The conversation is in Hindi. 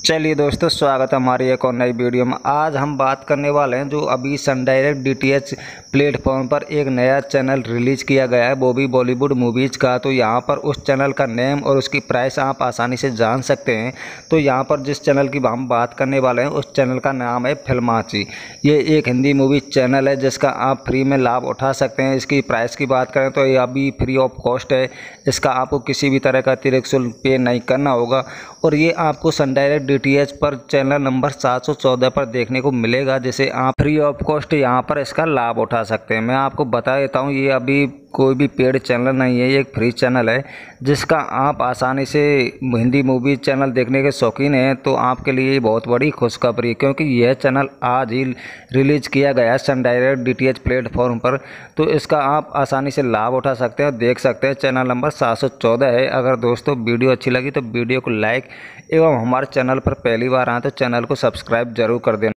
चलिए दोस्तों, स्वागत है हमारी एक और नई वीडियो में। आज हम बात करने वाले हैं जो अभी सन डायरेक्ट डीटीएच प्लेटफॉर्म पर एक नया चैनल रिलीज़ किया गया है, वो भी बॉलीवुड मूवीज़ का। तो यहाँ पर उस चैनल का नेम और उसकी प्राइस आप आसानी से जान सकते हैं। तो यहाँ पर जिस चैनल की हम बात करने वाले हैं उस चैनल का नाम है फिल्माची। ये एक हिंदी मूवी चैनल है जिसका आप फ्री में लाभ उठा सकते हैं। इसकी प्राइस की बात करें तो ये अभी फ्री ऑफ कॉस्ट है। इसका आपको किसी भी तरह का अतिरिक्त शुल्क पे नहीं करना होगा और ये आपको सन डायरेक्ट डीटीएच पर चैनल नंबर 714 पर देखने को मिलेगा, जिसे आप फ्री ऑफ कॉस्ट यहाँ पर इसका लाभ उठा सकते हैं। मैं आपको बता देता हूँ, ये अभी कोई भी पेड चैनल नहीं है, ये एक फ्री चैनल है जिसका आप आसानी से हिंदी मूवी चैनल देखने के शौकीन हैं तो आपके लिए बहुत बड़ी खुशखबरी, क्योंकि यह चैनल आज ही रिलीज़ किया गया है सन डायरेक्ट डीटीएच प्लेटफॉर्म पर। तो इसका आप आसानी से लाभ उठा सकते हैं और देख सकते हैं। चैनल नंबर 714 है। अगर दोस्तों वीडियो अच्छी लगी तो वीडियो को लाइक एवं हमारे चैनल पर पहली बार आए तो चैनल को सब्सक्राइब जरूर कर देना।